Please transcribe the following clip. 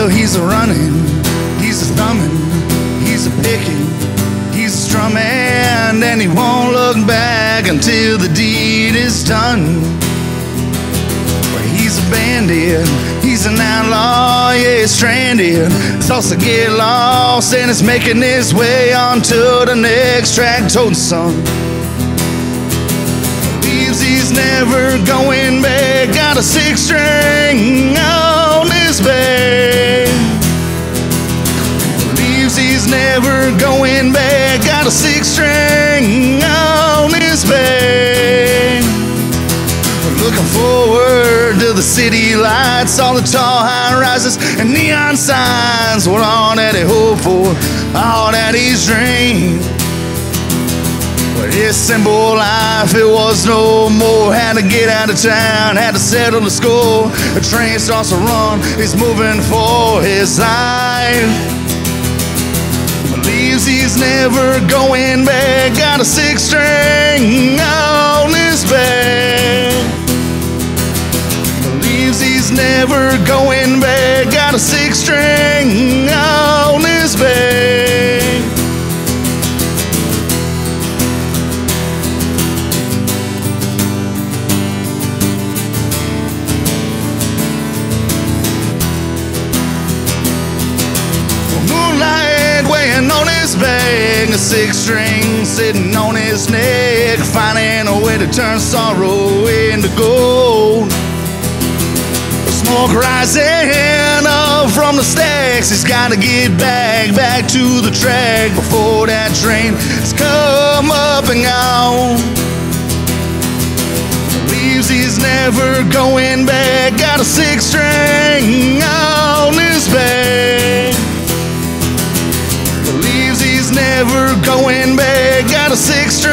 he's a running, he's a thumbing, he's a picking, he's a strumming, and he won't look back until the deed is done. Well, he's a bandit, he's an outlaw, yeah, he's stranded. Thoughts to get lost, and it's making his way onto the next track. Told the son, believes he's never going back. Got a 6-string on his back. Believes he's never going back. Got a 6-string on his back. Looking forward to the city lights, all the tall high rises and neon signs. What all that he hoped for, all that he's dreamed. But his simple life, it was no more. Had to get out of town, had to settle the score. The train starts to run, he's moving for his life. Believes he's never going back. Got a 6-string on his back. Believes he's never going back. Got a 6-string on his back. Moonlight weighing on his back, a 6-string sitting on his neck, finding a way to turn sorrow into gold. Smoke rising up from the stacks, he's gotta get back to the track before that train has come up and gone. Believes he's never going back. Got a 6-string on his back. Believes he's never going back. Got a 6-string